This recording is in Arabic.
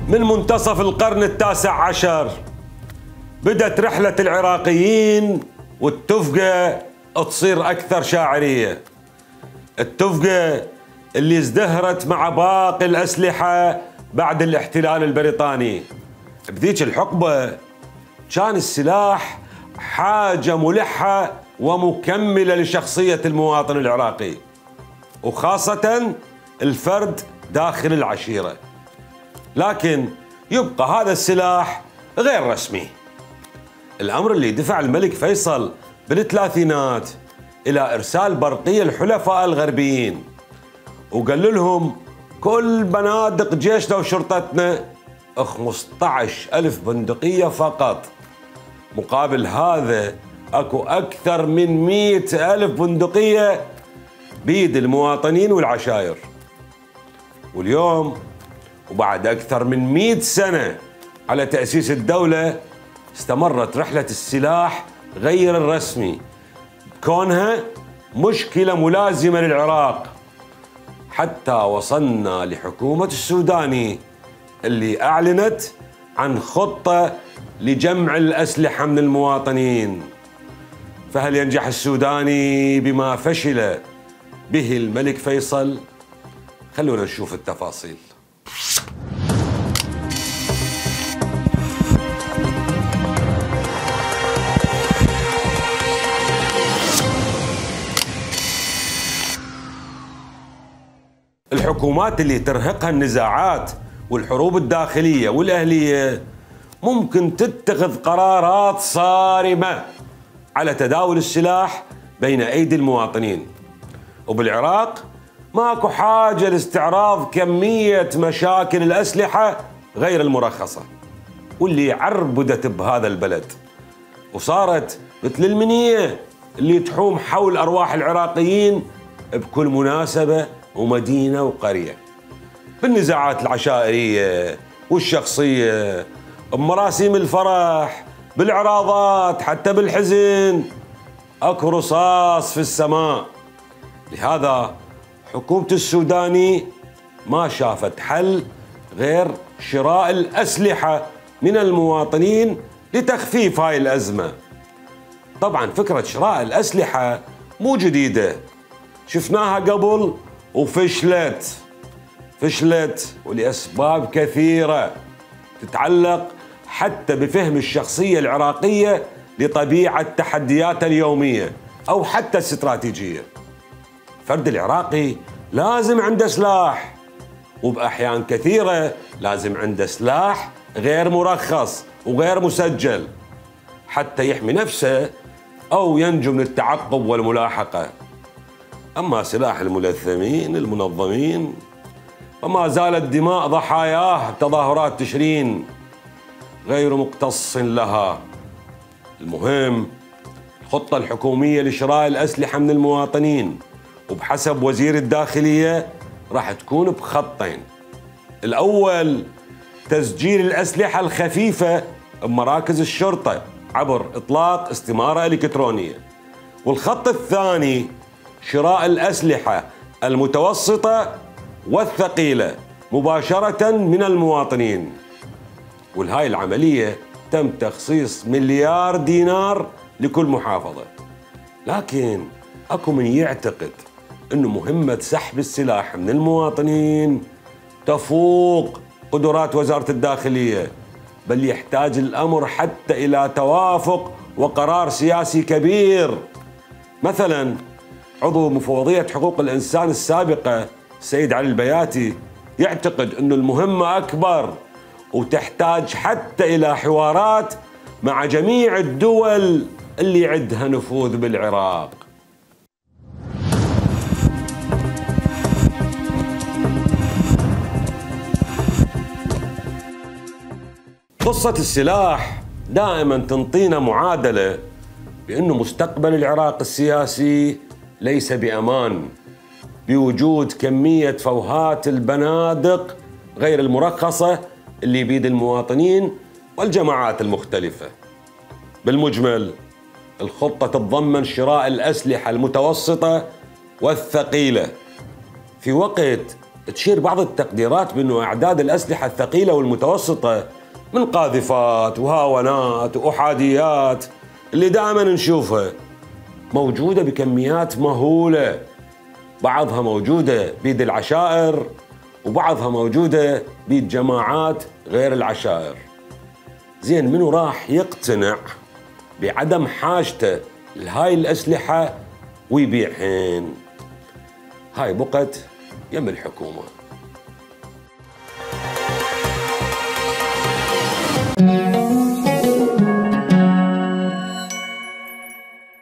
من منتصف القرن التاسع عشر بدأت رحلة العراقيين والتفقة تصير أكثر شاعرية. التفقة اللي ازدهرت مع باقي الأسلحة بعد الاحتلال البريطاني. بذيك الحقبة كان السلاح حاجة ملحة ومكملة لشخصية المواطن العراقي، وخاصة الفرد داخل العشيرة. لكن يبقى هذا السلاح غير رسمي. الأمر اللي دفع الملك فيصل بالثلاثينات إلى إرسال برقية الحلفاء الغربيين، وقال لهم كل بنادق جيشنا وشرطتنا 15,000 بندقية فقط. مقابل هذا اكو أكثر من 100,000 بندقية بيد المواطنين والعشائر. واليوم وبعد أكثر من 100 سنة على تأسيس الدولة استمرت رحلة السلاح غير الرسمي كونها مشكلة ملازمة للعراق، حتى وصلنا لحكومة السوداني اللي أعلنت عن خطة لجمع الأسلحة من المواطنين. فهل ينجح السوداني بما فشل به الملك فيصل؟ خلونا نشوف التفاصيل. الحكومات اللي ترهقها النزاعات والحروب الداخلية والأهلية ممكن تتخذ قرارات صارمة على تداول السلاح بين أيدي المواطنين. وبالعراق ماكو حاجة لاستعراض كمية مشاكل الأسلحة غير المرخصة واللي عربدت بهذا البلد، وصارت مثل المنية اللي تحوم حول أرواح العراقيين بكل مناسبة ومدينة وقرية، بالنزاعات العشائرية والشخصية، بمراسيم الفرح، بالعراضات، حتى بالحزن اكو رصاص في السماء. لهذا حكومة السوداني ما شافت حل غير شراء الأسلحة من المواطنين لتخفيف هاي الأزمة. طبعا فكرة شراء الأسلحة مو جديدة، شفناها قبل وفشلت ولأسباب كثيرة تتعلق حتى بفهم الشخصية العراقية لطبيعة تحدياتها اليومية أو حتى الاستراتيجية. الفرد العراقي لازم عنده سلاح، وبأحيان كثيرة لازم عنده سلاح غير مرخص وغير مسجل حتى يحمي نفسه أو ينجو من التعقب والملاحقة. أما سلاح الملثمين المنظمين فما زالت دماء ضحاياه تظاهرات تشرين غير مقتص لها. المهم الخطة الحكومية لشراء الأسلحة من المواطنين وبحسب وزير الداخلية راح تكون بخطين. الأول تسجيل الأسلحة الخفيفة بمراكز الشرطة عبر إطلاق استمارة إلكترونية، والخط الثاني شراء الأسلحة المتوسطة والثقيلة مباشرة من المواطنين. والهاي العملية تم تخصيص 1,000,000,000 دينار لكل محافظة. لكن أكو من يعتقد أنه مهمة سحب السلاح من المواطنين تفوق قدرات وزارة الداخلية، بل يحتاج الأمر حتى إلى توافق وقرار سياسي كبير. مثلا عضو مفوضية حقوق الإنسان السابقة السيد علي البياتي يعتقد أن المهمة أكبر وتحتاج حتى إلى حوارات مع جميع الدول اللي عندها نفوذ بالعراق. قصة السلاح دائما تنطينا معادلة بأنه مستقبل العراق السياسي ليس بأمان بوجود كمية فوهات البنادق غير المرخصة اللي بيد المواطنين والجماعات المختلفة. بالمجمل الخطة تتضمن شراء الأسلحة المتوسطة والثقيلة في وقت تشير بعض التقديرات بأنه أعداد الأسلحة الثقيلة والمتوسطة من قاذفات وهاونات وأحاديات اللي دائما نشوفها موجودة بكميات مهولة، بعضها موجودة بيد العشائر وبعضها موجودة بيد جماعات غير العشائر. زين، منو راح يقتنع بعدم حاجته لهاي الأسلحة ويبيعهن؟ هاي بقت يم الحكومة.